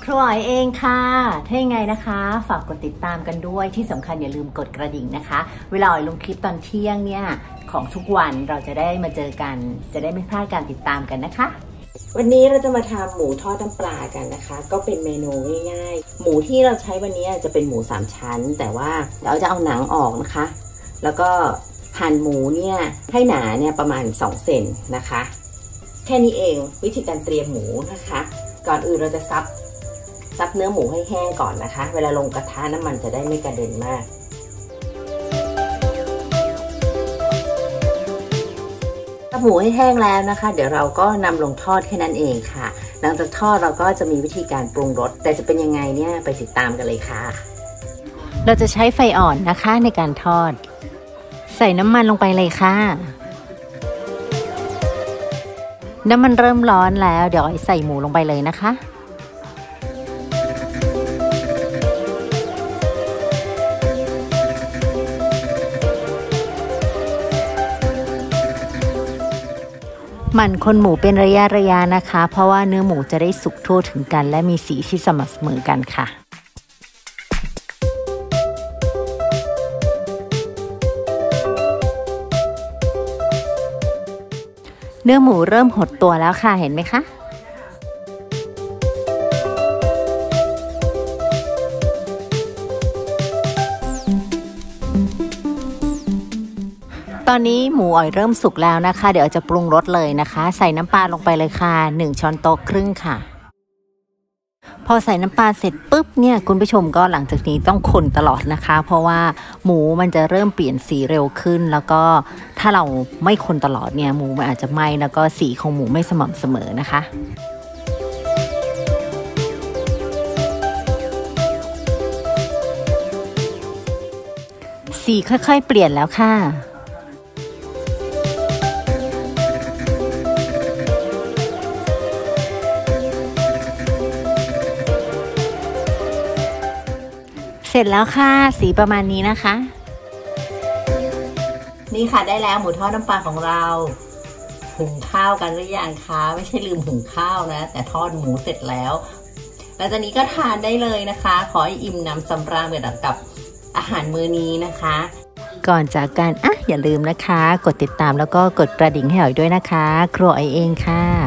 ครัวอ๋อยเองค่ะถ้ายังไงนะคะฝากกดติดตามกันด้วยที่สำคัญอย่าลืมกดกระดิ่งนะคะเวลาอ๋อยลงคลิปตอนเที่ยงเนี่ยของทุกวันเราจะได้มาเจอกันจะได้ไม่พลาดการติดตามกันนะคะวันนี้เราจะมาทำหมูทอดน้ำปลากันนะคะก็เป็นเมนูง่ายๆหมูที่เราใช้วันนี้จะเป็นหมู3ชั้นแต่ว่าเราจะเอาหนังออกนะคะแล้วก็หั่นหมูเนี่ยให้หนาเนี่ยประมาณ2 เซนนะคะแค่นี้เองวิธีการเตรียมหมูนะคะก่อนอื่นเราจะซับเนื้อหมูให้แห้งก่อนนะคะเวลาลงกระทะน้ำมันจะได้ไม่กระเด็นมากซับหมูให้แห้งแล้วนะคะเดี๋ยวเราก็นำลงทอดแค่นั้นเองค่ะหลังจากทอดเราก็จะมีวิธีการปรุงรสแต่จะเป็นยังไงเนี่ยไปติดตามกันเลยค่ะเราจะใช้ไฟอ่อนนะคะในการทอดใส่น้ำมันลงไปเลยค่ะน้ำมันเริ่มร้อนแล้วเดี๋ยวใส่หมูลงไปเลยนะคะหมั่นคนหมูเป็นระยะนะคะเพราะว่าเนื้อหมูจะได้สุกทั่วถึงกันและมีสีที่สม่ำเสมอกันค่ะเนื้อหมูเริ่มหดตัวแล้วค่ะเห็นไหมคะตอนนี้หมูอ๋อยเริ่มสุกแล้วนะคะเดี๋ยวจะปรุงรสเลยนะคะใส่น้ำปลาลงไปเลยค่ะ1 ช้อนโต๊ะครึ่งค่ะพอใส่น้ำปลาเสร็จปุ๊บเนี่ยคุณผู้ชมก็หลังจากนี้ต้องคนตลอดนะคะเพราะว่าหมูมันจะเริ่มเปลี่ยนสีเร็วขึ้นแล้วก็ถ้าเราไม่คนตลอดเนี่ยหมูมันอาจจะไหม้แล้วก็สีของหมูไม่สม่ำเสมอนะคะสีค่อยๆเปลี่ยนแล้วค่ะเสร็จแล้วค่ะสีประมาณนี้นะคะนี่ค่ะได้แล้วหมูทอดน้ำปลาของเราหุงข้าวกันหรือยังคะไม่ใช่ลืมหุงข้าวนะแต่ทอดหมูเสร็จแล้วหลังจากนี้ก็ทานได้เลยนะคะขอให้อิ่มน้ำสำราญไปกับอาหารมื้อนี้นะคะก่อนจากกันอย่าลืมนะคะกดติดตามแล้วก็กดกระดิ่งให้อ๋อยด้วยนะคะครัวอ๋อยเองค่ะ